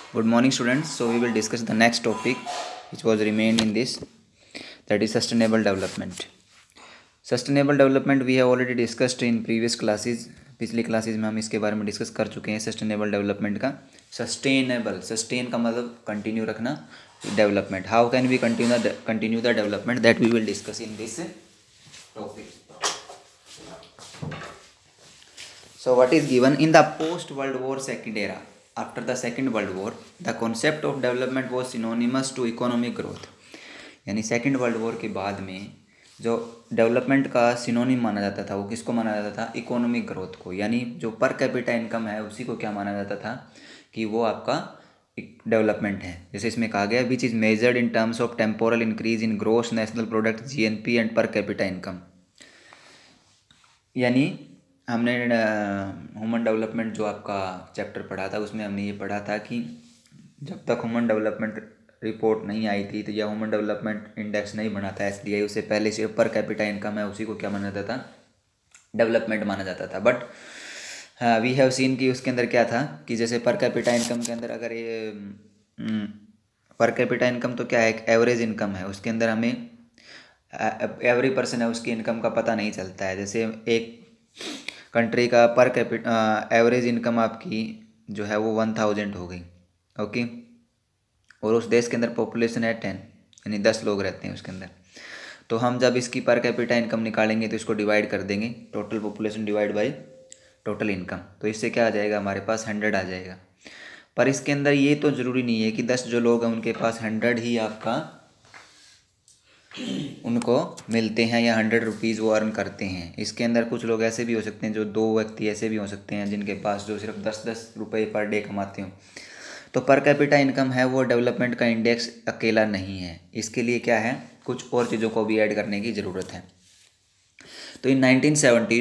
Good morning, students. So we will discuss the next topic, which was remained in this, that is sustainable development. Sustainable development we have already discussed in previous classes. पिछली classes में हम इसके बारे में discuss कर चुके हैं sustainable development का. सस्टेन का मतलब कंटिन्यू रखना, development. How can we continue the development, that we will discuss in this topic. So what is given in the post World War second era? After the second World War, the concept of development was synonymous to economic growth. यानी second world war के बाद में जो development का synonym माना जाता था, वो किसको माना जाता था? इकोनॉमिक ग्रोथ को. यानी जो पर कैपिटा इनकम है उसी को क्या माना जाता था कि वो आपका डेवलपमेंट है. जैसे इसमें कहा गया which is measured in terms of temporal increase in gross national product GNP and per capita income. यानी हमने ह्यूमन डेवलपमेंट जो आपका चैप्टर पढ़ा था उसमें हमने ये पढ़ा था कि जब तक ह्यूमन डेवलपमेंट रिपोर्ट नहीं आई थी तो या ह्यूमन डेवलपमेंट इंडेक्स नहीं बना था एसडीआई, उससे पहले सिर्फ पर कैपिटा इनकम है उसी को क्या माना जाता था? डेवलपमेंट माना जाता था. बट वी हैव सीन कि उसके अंदर क्या था कि जैसे पर कैपिटा इनकम के अंदर अगर ये पर कैपिटा इनकम तो क्या है, एक एवरेज इनकम है, उसके अंदर हमें एवरी पर्सन है उसकी इनकम का पता नहीं चलता है. जैसे एक कंट्री का पर कैपिटा एवरेज इनकम आपकी जो है वो 1000 हो गई, ओके, और उस देश के अंदर पॉपुलेशन है 10, यानी 10 लोग रहते हैं उसके अंदर. तो हम जब इसकी पर कैपिटा इनकम निकालेंगे तो इसको डिवाइड कर देंगे, total population divide by total income, तो इससे क्या आ जाएगा, हमारे पास 100 आ जाएगा. पर इसके अंदर ये तो ज़रूरी नहीं है कि 10 जो लोग हैं उनके पास 100 ही आपका उनको मिलते हैं या 100 रुपीज़ वो अर्न करते हैं. इसके अंदर कुछ लोग ऐसे भी हो सकते हैं, जो 2 व्यक्ति ऐसे भी हो सकते हैं जिनके पास जो सिर्फ 10-10 रुपये पर डे कमाते हो. तो पर कैपिटा इनकम है वो डेवलपमेंट का इंडेक्स अकेला नहीं है, इसके लिए क्या है, कुछ और चीज़ों को भी ऐड करने की ज़रूरत है. तो in 1970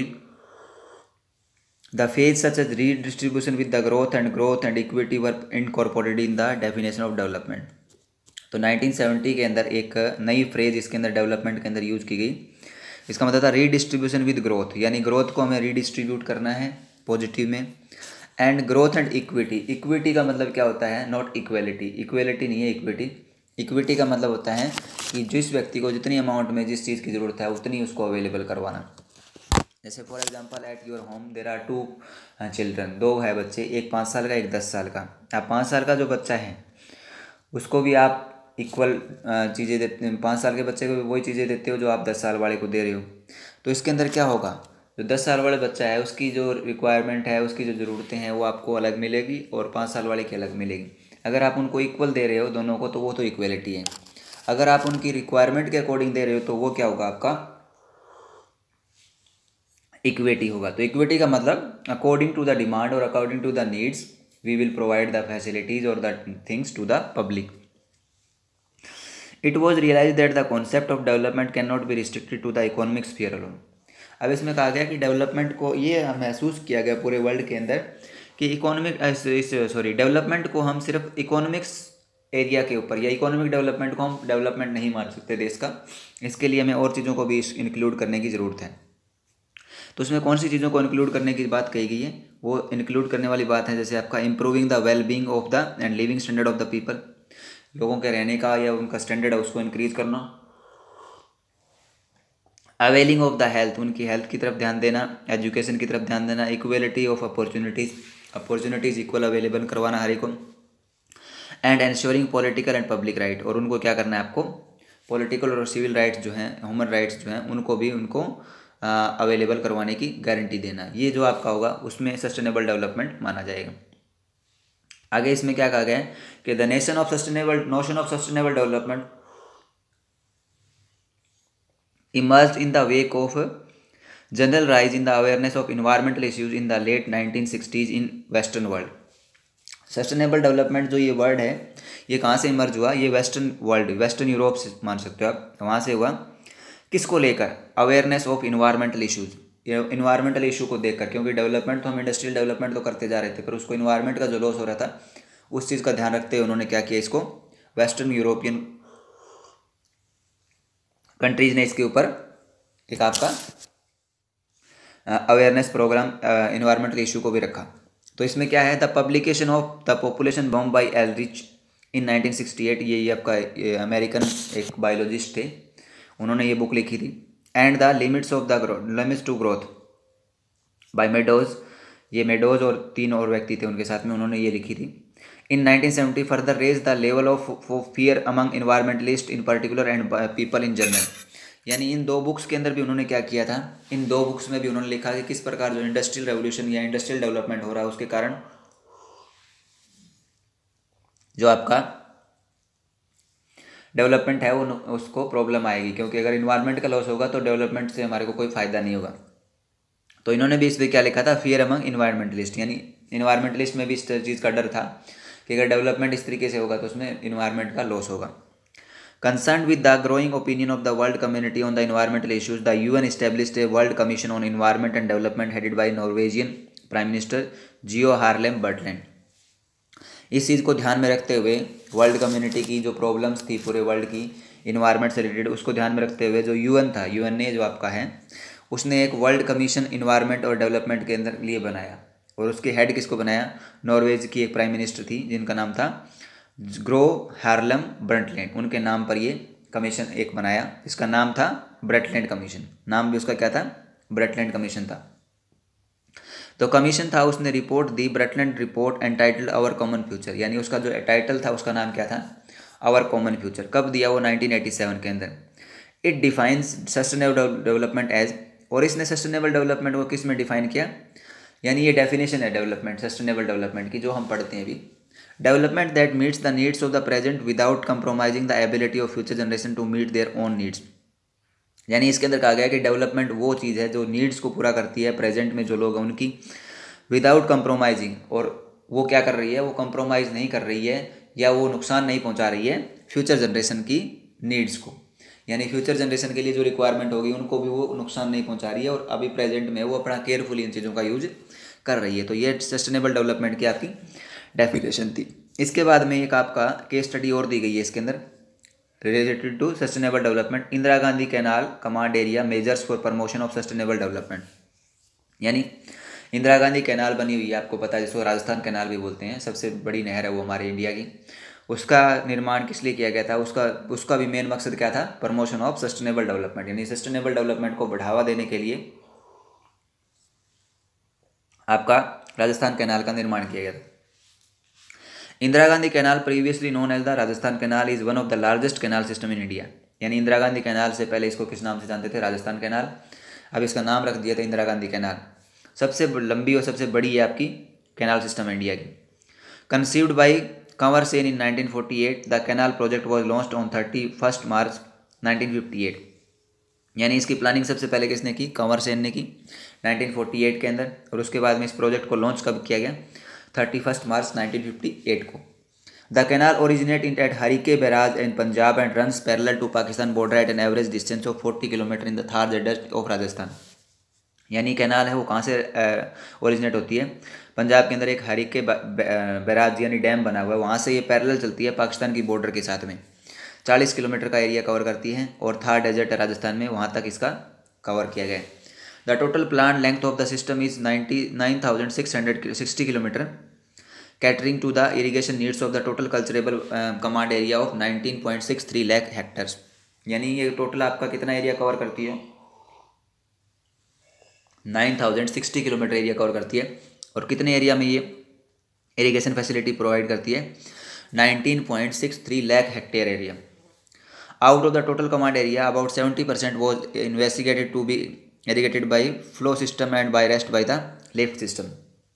the phase such as redistribution with the growth and equity were incorporated in the definition of development. तो 1970 के अंदर एक नई फ्रेज इसके अंदर डेवलपमेंट के अंदर यूज़ की गई. इसका मतलब था रीडिस्ट्रीब्यूशन विद ग्रोथ, यानी ग्रोथ को हमें रीडिस्ट्रीब्यूट करना है पॉजिटिव में. And growth and equity, equity का मतलब क्या होता है, नॉट इक्वेलिटी, इक्वेलिटी नहीं है इक्विटी. इक्विटी का मतलब होता है कि जिस व्यक्ति को जितनी अमाउंट में जिस चीज़ की ज़रूरत है उतनी उसको अवेलेबल करवाना. जैसे for example at your home there are 2 children, 2 है बच्चे, एक 5 साल का एक 10 साल का. आप 5 साल का जो बच्चा है उसको भी आप इक्वल चीज़ें देते हैं, 5 साल के बच्चे को भी वही चीज़ें देते हो जो आप 10 साल वाले को दे रहे हो. तो इसके अंदर क्या होगा, जो 10 साल वाले बच्चा है उसकी जो रिक्वायरमेंट है, उसकी जो ज़रूरतें हैं वो आपको अलग मिलेगी और 5 साल वाले की अलग मिलेगी. अगर आप उनको इक्वल दे रहे हो दोनों को तो वो तो इक्वलिटी है. अगर आप उनकी रिक्वायरमेंट के अकॉर्डिंग दे रहे हो तो वो क्या होगा, आपका इक्विटी होगा. तो इक्विटी का मतलब अकॉर्डिंग टू द डिमांड और according to the needs we will provide the facilities और the things to the public. It was realized that the concept of development cannot be restricted to the economic sphere alone. अब इसमें कहा गया कि development को ये महसूस किया गया पूरे वर्ल्ड के अंदर कि डेवलपमेंट को हम सिर्फ इकोनॉमिक्स एरिया के ऊपर या इकोनॉमिक डेवलपमेंट को हम डेवलपमेंट नहीं मान सकते देश का. इसके लिए हमें और चीज़ों को भी इंक्लूड करने की ज़रूरत है. तो उसमें कौन सी चीज़ों को इंक्लूड करने की बात कही गई है, वो इंक्लूड करने वाली बात है जैसे आपका improving the well being of the and living standard of the people, लोगों के रहने का या उनका स्टैंडर्ड है उसको इंक्रीज करना. अवेलिंग ऑफ द हेल्थ, उनकी हेल्थ की तरफ ध्यान देना, एजुकेशन की तरफ ध्यान देना, equality of opportunities equal available करवाना हर एक को. And ensuring political and public right, और उनको क्या करना है, आपको पॉलिटिकल और सिविल राइट्स जो हैं, ह्यूमन राइट्स जो हैं, उनको भी उनको अवेलेबल करवाने की गारंटी देना. ये जो आपका होगा उसमें सस्टेनेबल डेवलपमेंट माना जाएगा. आगे इसमें क्या कहा गया है कि the notion of sustainable development emerged in the wake of general rise in the awareness of environmental issues in the late 1960s in western world. Sustainable development जो ये वर्ड है ये कहाँ से इमर्ज हुआ, ये वेस्टर्न वर्ल्ड, वेस्टर्न यूरोप से मान सकते हो आप, वहाँ से हुआ. किसको लेकर, awareness of environmental issues, environmental issue को देखकर, क्योंकि डेवलपमेंट तो हम इंडस्ट्रियल डेवलपमेंट तो करते जा रहे थे पर उसको इन्वायरमेंट का जो लॉस हो रहा था उस चीज़ का ध्यान रखते हुए उन्होंने क्या किया, इसको वेस्टर्न यूरोपियन कंट्रीज़ ने इसके ऊपर एक आपका अवेयरनेस प्रोग्राम इन्वायरमेंटल इशू को भी रखा. तो इसमें क्या है, the publication of the population bomb by Ehrlich in 1968, ये आपका अमेरिकन एक बायोलॉजिस्ट थे, उन्होंने ये बुक लिखी थी। And the limits of the growth, limits to growth by Meadows, ये मेडोज और 3 और व्यक्ति थे उनके साथ में, उन्होंने ये लिखी थी। In 1970 further raise the level of fear among environmentalist in particular and people in general. यानी इन 2 बुक्स के अंदर भी उन्होंने क्या किया था, इन 2 बुक्स में भी उन्होंने लिखा कि किस प्रकार जो इंडस्ट्रियल रेवोल्यूशन या इंडस्ट्रियल डेवलपमेंट हो रहा है उसके कारण जो आपका डेवलपमेंट है वो उसको प्रॉब्लम आएगी, क्योंकि अगर इन्वायरमेंट का लॉस होगा तो डेवलपमेंट से हमारे को कोई फ़ायदा नहीं होगा। तो इन्होंने भी इस पर क्या लिखा था, फियर अमंग इन्वायरमेंटलिस्ट, यानी इन्वायरमेंटलिस्ट में भी इस चीज़ का डर था कि अगर डेवलपमेंट इस तरीके से होगा तो उसमें इन्वायरमेंट का लॉस होगा। Concerned with the growing opinion of the world community on the environmental issues, the UN established a World Commission on Environment and Development headed by Norwegian Prime Minister Gro Harlem Brundtland। इस चीज़ को ध्यान में रखते हुए world community की जो problems थी पूरे वर्ल्ड की इन्वायरमेंट से रिलेटेड, उसको ध्यान में रखते हुए जो यूएन था, यूएन ने जो आपका है उसने एक वर्ल्ड कमीशन इन्वायरमेंट और डेवलपमेंट के अंदर लिए बनाया, और उसके हेड किसको बनाया, नॉर्वेज की एक प्राइम मिनिस्टर थी जिनका नाम था ग्रो हार्लम ब्रंटलैंड, उनके नाम पर ये कमीशन एक बनाया, इसका नाम था ब्रंटलैंड कमीशन, नाम भी उसका क्या था, ब्रंटलैंड कमीशन था। तो कमीशन था, उसने रिपोर्ट दी, Brundtland report entitled our common future, यानी उसका जो टाइटल था उसका नाम क्या था, आवर कॉमन फ्यूचर। कब दिया वो, 1987 के अंदर। It defines sustainable development as, और इसने सस्टेनेबल डेवलपमेंट को किस में डिफाइन किया, यानी ये डेफिनेशन है डेवलपमेंट, सस्टेनेबल डेवलपमेंट की जो हम पढ़ते हैं अभी, development that meets the needs of the present without compromising the ability of future generation to meet their own needs. यानी इसके अंदर कहा गया कि डेवलपमेंट वो चीज़ है जो नीड्स को पूरा करती है प्रेजेंट में जो लोग हैं उनकी, विदाउट कंप्रोमाइजिंग, और वो क्या कर रही है, वो कंप्रोमाइज़ नहीं कर रही है या वो नुकसान नहीं पहुंचा रही है फ्यूचर जनरेशन की नीड्स को, यानी फ्यूचर जनरेशन के लिए जो रिक्वायरमेंट होगी उनको भी वो नुकसान नहीं पहुंचा रही है, और अभी प्रेजेंट में वो अपना केयरफुली इन चीज़ों का यूज कर रही है। तो ये सस्टेनेबल डेवलपमेंट की आपकी डेफिनेशन थी। इसके बाद में एक आपका केस स्टडी और दी गई है इसके अंदर related to sustainable development, Indira Gandhi canal command area measures for promotion of sustainable development. यानी इंदिरा गांधी कैनाल बनी हुई है, आपको पता है, जिसको राजस्थान कैनाल भी बोलते हैं, सबसे बड़ी नहर है वो हमारे इंडिया की, उसका निर्माण किस लिए किया गया था, उसका भी मेन मकसद क्या था, प्रमोशन ऑफ सस्टेनेबल डेवलपमेंट, यानी सस्टेनेबल डेवलपमेंट को बढ़ावा देने के लिए आपका राजस्थान कैनाल का निर्माण किया गया था। Indira Gandhi canal previously known as the Rajasthan canal is one of the largest canal system in India. यानी इंदिरा गांधी कैनाल से पहले इसको किस नाम से जानते थे, राजस्थान कैनाल, अब इसका नाम रख दिया था इंदिरा गांधी कैनाल। सबसे लंबी और सबसे बड़ी है आपकी कैनाल सिस्टम इंडिया की। Conceived by Kanwar Sain in 1948, the canal project was launched on 31 मार्च 1958। यानी इसकी प्लानिंग सबसे पहले किसने की, कंवर सेन ने की 1948 के अंदर, और उसके बाद में इस प्रोजेक्ट को लॉन्च कब किया गया, 31 मार्च 1958 को। The canal originate in at Harike barrage in Punjab and runs parallel to Pakistan border at an average distance of 40 kilometre in the Thar desert of Rajasthan. यानी कैनाल है वो कहाँ से ओरिजिनेट होती है, पंजाब के अंदर एक हरिके बैराज यानी डैम बना हुआ है, वहाँ से ये पैरेलल चलती है पाकिस्तान की बॉर्डर के साथ में, 40 किलोमीटर का एरिया कवर करती है, और थार डेजर्ट राजस्थान में वहाँ तक इसका कवर किया गया है। The total plan length of the system is 99,660 kilometre, catering to the irrigation needs of the total culturable command area of 19.63 lakh hectares. यानी ये टोटल आपका कितना एरिया कवर करती है, 9,060 किलोमीटर एरिया कवर करती है, और कितने एरिया में ये इरीगेशन फैसिलिटी प्रोवाइड करती है, 19.63 lakh hectare area. Out of the total command area about 70% was investigated to be irrigated by flow system and by rest by the lift system.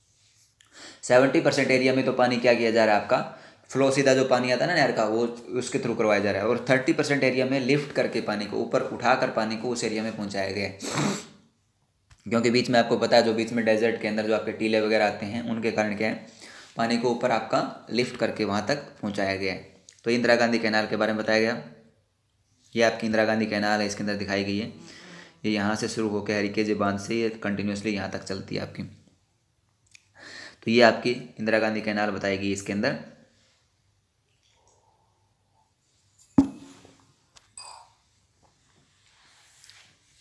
70% area में तो पानी क्या किया जा रहा है, आपका फ्लो सीधा जो पानी आता है ना नहर का, वो उसके थ्रू करवाया जा रहा है, और 30% एरिया में लिफ्ट करके पानी को ऊपर उठाकर पानी को उस एरिया में पहुंचाया गया है। क्योंकि बीच में आपको पता है जो बीच में डेजर्ट के अंदर जो आपके टीले वगैरह आते हैं उनके कारण क्या है, पानी को ऊपर आपका लिफ्ट करके वहाँ तक पहुँचाया गया है। तो इंदिरा गांधी कैनाल के बारे में बताया गया। ये आपकी इंदिरा गांधी कैनाल है, इसके अंदर दिखाई गई है, ये यहाँ से शुरू होकर हरिकेजे बांध से ये कंटिन्यूसली यहाँ तक चलती है आपकी। तो ये आपकी इंदिरा गांधी कैनाल बताई गई इसके अंदर।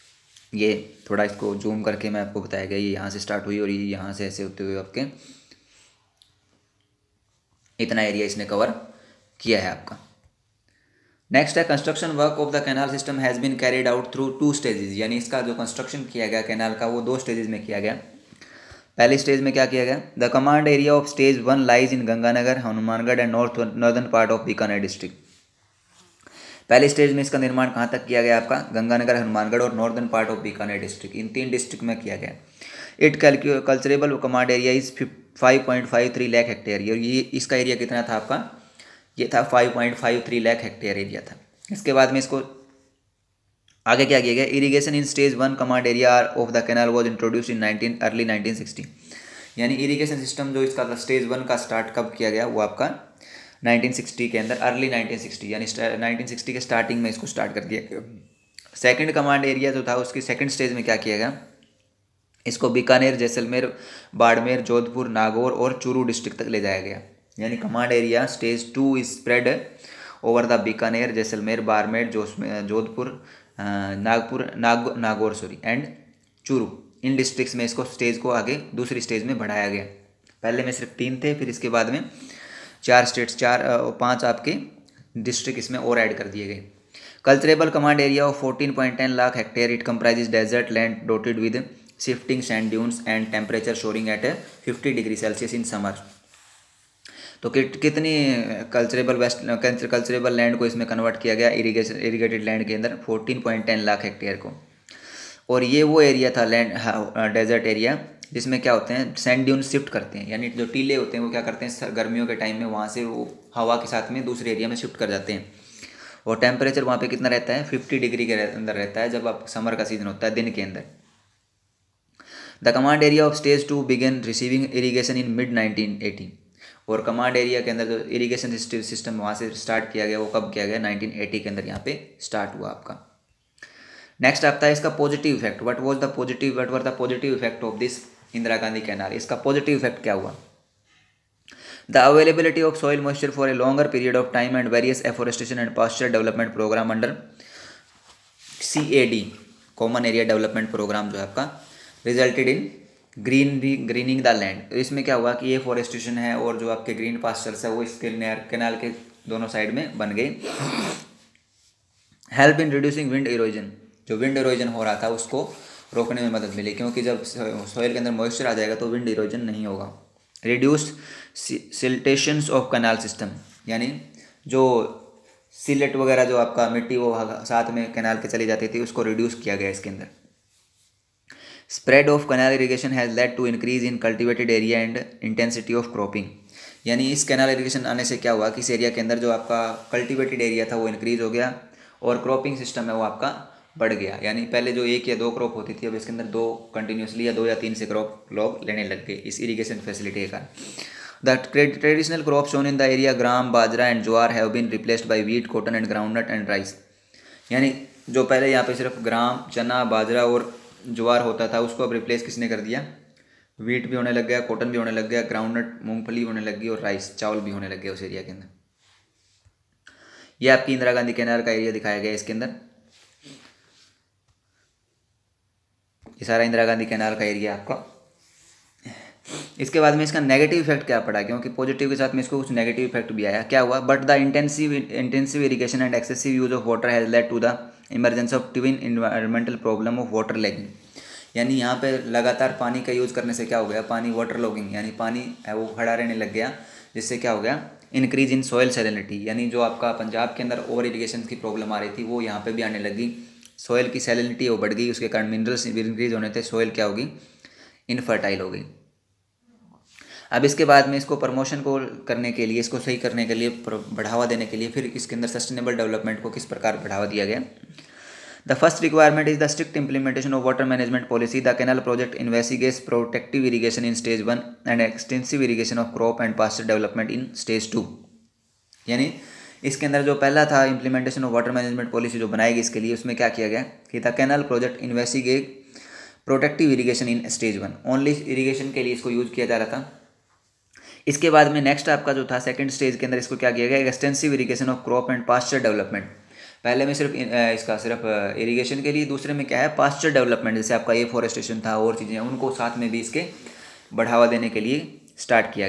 ये थोड़ा इसको जूम करके मैं आपको बताया गया, ये यहाँ से स्टार्ट हुई और ये यहाँ से ऐसे होते हुए आपके इतना एरिया इसने कवर किया है आपका। नेक्स्ट है construction work of the canal system has been carried out through 2 stages, यानी इसका जो कंस्ट्रक्शन किया गया कैनाल का वो 2 स्टेजेस में किया गया। पहले स्टेज में क्या किया गया, the command area of stage 1 lies in Ganganagar, Hanumangarh and northern part of Bikaner district. पहले स्टेज में इसका निर्माण कहाँ तक किया गया आपका, गंगानगर, हनुमानगढ़ और northern part of Bikaner district, इन 3 डिस्ट्रिक्ट में किया गया। It culturable command area is 5.53 lakh hectare, और ये इसका एरिया कितना था आपका, ये था 5.53 लाख हेक्टेयर एरिया था। इसके बाद में इसको आगे क्या किया गया, irrigation in stage 1 command area of the canal was introduce in early 1960, यानी इरीगेशन सिस्टम जो इसका स्टेज 1 का स्टार्ट कब किया गया, वो आपका 1960 के अंदर, अर्ली 1960 यानी 1960 के स्टार्टिंग में इसको स्टार्ट कर दिया गया। सेकंड कमांड एरिया जो था उसकी सेकंड स्टेज में क्या किया गया, इसको बीकानेर, जैसलमेर, बाड़मेर, जोधपुर, नागौर और चूरू डिस्ट्रिक्ट तक ले जाया गया। यानी command area stage 2 is spread over the Bikaner, Jaisalmer, Barmer, Jodhpur, Nagaur and Churu, इन डिस्ट्रिक्ट्स में इसको स्टेज को आगे दूसरी स्टेज में बढ़ाया गया। पहले में सिर्फ 3 थे, फिर इसके बाद में 5 आपके डिस्ट्रिक्ट इसमें और ऐड कर दिए गए। Culturable command area of 14.10 lakh hectare, it comprises desert land dotted with shifting sand dunes and temperature soaring at 50 degree Celsius in summer. तो कितनी कल्चरेबल लैंड को इसमें कन्वर्ट किया गया इरीगेटेड लैंड के अंदर, 14.10 लाख हेक्टेयर को। और ये वो एरिया था लैंड डेजर्ट एरिया जिसमें क्या होते हैं, सैंड ड्यून शिफ्ट करते हैं, यानी जो टीले होते हैं वो क्या करते हैं गर्मियों के टाइम में वहाँ से वो हवा के साथ में दूसरे एरिया में शिफ्ट कर जाते हैं। और टेम्परेचर वहाँ पे कितना रहता है, 50 डिग्री के अंदर रहता है जब आप समर का सीजन होता है दिन के अंदर। The command area of stage 2 began receiving irrigation in mid 1980, और कमांड एरिया के अंदर जो इरीगेशन सिस्टम वहाँ से स्टार्ट किया गया वो कब किया गया, 1980 के अंदर यहाँ पे स्टार्ट हुआ आपका। नेक्स्ट आता है इसका positive effect, what were the positive effect of this Indira Gandhi canal. इसका पॉजिटिव इफेक्ट क्या हुआ, the availability of soil moisture for a longer period of time and various afforestation and pasture development program under CAD, common area development program जो है आपका, resulted in greening the land. इसमें क्या हुआ कि afforestation है और जो आपके ग्रीन पास्चर्स है वो इस कैनाल के दोनों साइड में बन गए। Help in reducing wind erosion, जो विंड इरोजन हो रहा था उसको रोकने में मदद मिली, क्योंकि जब सॉइल के अंदर मॉइस्चर आ जाएगा तो विंड इरोजन नहीं होगा। Reduce siltations of canal system, यानी जो सिलेट वगैरह जो आपका मिट्टी वो साथ में कैनाल के चली जाती थी उसको रिड्यूस किया गया इसके अंदर। Spread of canal irrigation has led to increase in cultivated area and intensity of cropping, यानी इस कैनाल इरीगेशन आने से क्या हुआ कि इस एरिया के अंदर जो आपका कल्टिवेटेड एरिया था वो इंक्रीज हो गया और क्रॉपिंग सिस्टम है वो आपका बढ़ गया। यानी पहले जो 1 या 2 क्रॉप होती थी अब इसके अंदर 2 कंटिन्यूसली या 2 या 3 से क्रॉप लोग लेने लग गए इस इरीगेशन फैसिलिटी के कारण। The traditional crop shown in the area gram, bajra and jowar have been replaced by wheat, cotton and groundnut and rice, यानी जो पहले यहाँ पे सिर्फ ग्राम, चना, बाजरा और ज्वार होता था उसको अब रिप्लेस किसने कर दिया, व्हीट भी होने लग गया, कॉटन भी होने लग गया, ग्राउंडनट मूंगफली होने लग गई और राइस चावल भी होने लग गया उस एरिया के अंदर। ये आपकी इंदिरा गांधी कैनाल का एरिया दिखाया गया इसके अंदर, ये सारा इंदिरा गांधी कैनाल का एरिया आपका। इसके बाद में इसका नेगेटिव इफेक्ट क्या पड़ा, क्योंकि पॉजिटिव के साथ में इसको कुछ नेगेटिव इफेक्ट भी आया। क्या हुआ, but the intensive irrigation and excessive use of water has led to the emergence of twin environmental problem of water logging, यानी यहाँ पे लगातार पानी का यूज़ करने से क्या हो गया, पानी वाटर लॉगिंग, यानी पानी है वो खड़ा रहने लग गया, जिससे क्या हो गया, इंक्रीज इन सॉइल सैलिनिटी, यानी जो आपका पंजाब के अंदर ओवर इरीगेशन की प्रॉब्लम आ रही थी वो यहाँ पे भी आने लगी। सॉइल की सैलिनिटी वो बढ़ गई, उसके कारण मिनरल्स इंक्रीज होने थे, सॉइल क्या होगी, इनफर्टाइल हो गई। अब इसके बाद में इसको प्रमोशन को करने के लिए, इसको सही करने के लिए, बढ़ावा देने के लिए फिर इसके अंदर सस्टेनेबल डेवलपमेंट को किस प्रकार बढ़ावा दिया गया। The first requirement is the strict implementation of water management policy. The canal project investigates protective irrigation in stage 1 and extensive irrigation of crop and pasture development in stage 2, यानी इसके अंदर जो पहला था implementation of water management policy जो बनाएगी इसके लिए, उसमें क्या किया गया कि the canal project investigate protective irrigation in stage 1, only irrigation के लिए इसको यूज किया जा रहा था। इसके बाद में नेक्स्ट आपका जो था सेकंड स्टेज के अंदर इसको क्या किया गया, extensive irrigation of crop and pasture development. पहले में सिर्फ इसका सिर्फ इरीगेशन के लिए, दूसरे में क्या है, पास्चर डेवलपमेंट, जैसे आपका एफोरेस्टेशन था और चीज़ें, उनको साथ में भी इसके बढ़ावा देने के लिए स्टार्ट किया गया।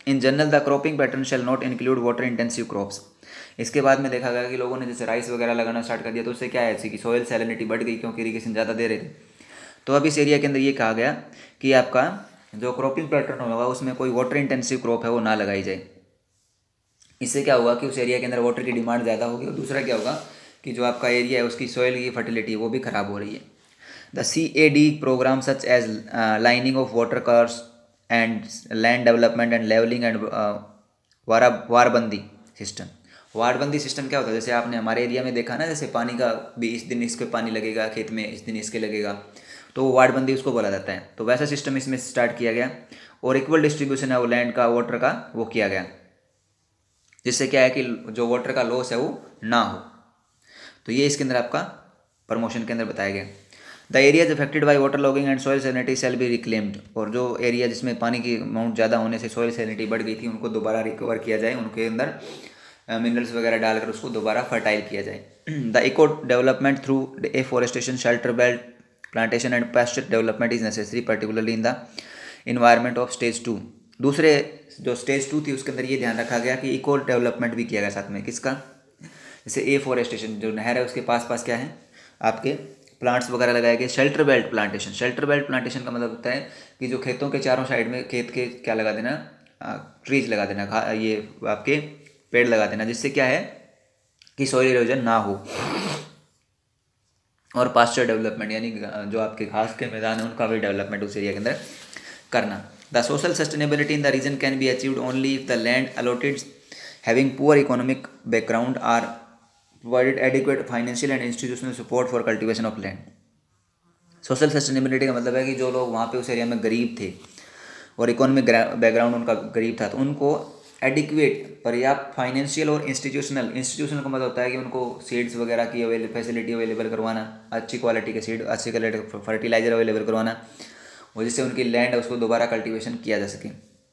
In general the cropping pattern shall not include water intensive crops. इसके बाद में देखा गया कि लोगों ने जैसे राइस वगैरह लगाना स्टार्ट कर दिया तो उससे क्या है ऐसी कि सॉइल सैलिनिटी बढ़ गई क्योंकि इरीगेशन ज़्यादा दे रहे थे। तो अब इस एरिया के अंदर ये कहा गया कि आपका जो क्रॉपिंग पैटर्न होगा उसमें कोई वाटर इंटेंसिव क्रॉप है वो ना लगाई जाए। इससे क्या होगा कि उस एरिया के अंदर वाटर की डिमांड ज़्यादा होगी और दूसरा क्या होगा कि जो आपका एरिया है उसकी सॉइल की फर्टिलिटी है वो भी ख़राब हो रही है। The CAD programme such as lining of water courses and land development and levelling and warabandi system. वारबंदी सिस्टम क्या होता है, जैसे आपने हमारे एरिया में देखा ना, जैसे पानी का भी इस दिन इसके पानी लगेगा खेत में, इस दिन इसके लगेगा, तो वो वारबंदी उसको बोला जाता है। तो वैसा सिस्टम इसमें स्टार्ट किया गया और इक्वल डिस्ट्रीब्यूशन है वो लैंड का वाटर का वो किया गया, जिससे क्या है कि जो वाटर का लॉस है वो ना हो। तो ये इसके अंदर आपका प्रमोशन के अंदर बताया गया। The areas affected by water logging and soil salinity shall be reclaimed. और जो एरिया जिसमें पानी की अमाउंट ज़्यादा होने से सॉइल सैलिनिटी बढ़ गई थी उनको दोबारा रिकवर किया जाए, उनके अंदर मिनरल्स वगैरह डालकर उसको दोबारा फर्टाइल किया जाए। The eco development through afforestation, shelter belt plantation and pasture development is necessary particularly in the environment of stage 2। दूसरे जो स्टेज 2 थी उसके अंदर ये ध्यान रखा गया कि इको डेवलपमेंट भी किया गया साथ में। किसका? जैसे एफॉरेस्टेशन, जो नहर है उसके पास पास क्या है आपके प्लांट्स वगैरह लगाए गए। Shelter belt plantation, shelter belt plantation का मतलब होता है कि जो खेतों के चारों साइड में खेत के क्या लगा देना, ट्रीज लगा देना, ये आपके पेड़ लगा देना, जिससे क्या है कि सॉइल इरोजन ना हो। और पास्चर डेवलपमेंट यानी जो आपके घास के मैदान है उनका भी डेवलपमेंट उस एरिया के अंदर करना। The social sustainability in the region can be achieved only if the land allotted having poor economic background are provided adequate financial and institutional support for cultivation of land. Social sustainability का मतलब है कि जो लोग वहाँ पे उस area में गरीब थे और इकोनॉमिक बैकग्राउंड उनका गरीब था, तो उनको एडिक्वेट पर्याप्त फाइनेंशियल और इंस्टीट्यूशनल का मतलब होता है कि उनको सीड्स वगैरह की फैसिलिटी अवेलेबल करवाना, अच्छी क्वालिटी के सीड, अच्छी क्वालिटी फर्टिलाइजर अवेलेबल करवाना, और जिससे उनकी लैंड है उसको दोबारा कल्टिवेशन किया जा सके।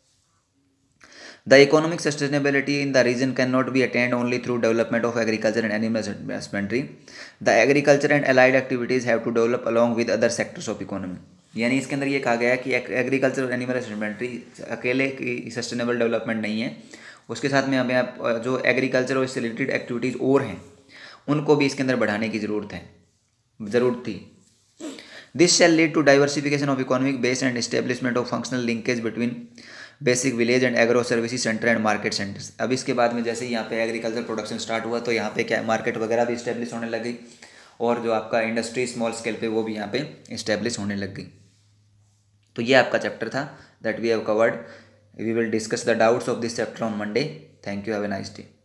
The economic sustainability in the region can not be attained only through development of agriculture and animal husbandry. The agriculture and allied activities have to develop along with other sectors of economy. यानी इसके अंदर ये कहा गया है कि agriculture और animal husbandry अकेले की सस्टेनेबल डेवलपमेंट नहीं है, उसके साथ में हमें आप जो एग्रीकल्चर और इससे रिलेटेड एक्टिविटीज़ और हैं उनको भी इसके अंदर बढ़ाने की ज़रूरत थी। This shall lead to diversification of economic base and establishment of functional linkage between basic village and agro services centre and market centres. अब इसके बाद में जैसे यहाँ पे एग्रीकल्चर प्रोडक्शन स्टार्ट हुआ तो यहाँ पे क्या मार्केट वगैरह भी इस्टेब्लिश होने लग गई, और जो आपका इंडस्ट्री स्मॉल स्केल पे वो भी यहाँ पे इस्टेब्लिश होने लग गई। तो ये आपका चैप्टर था that we have covered. We will discuss the doubts of this chapter on Monday. Thank you, have a nice day.